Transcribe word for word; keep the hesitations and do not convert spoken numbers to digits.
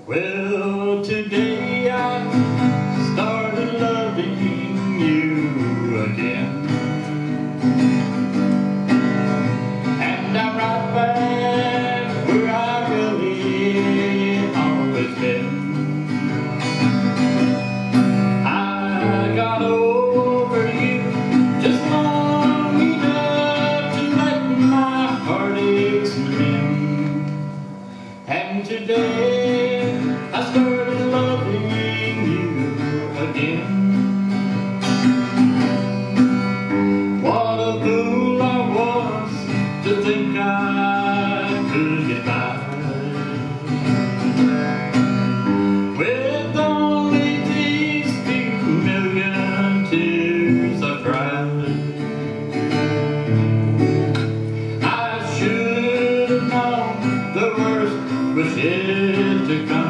Well, today I started loving you again, and I'm right back where I really always been. I got over you just long enough to let my heartaches mend, and today I started loving you again. What a fool I was to think I could get by with only these few million tears I've cried. I should have known the worst was yet to come.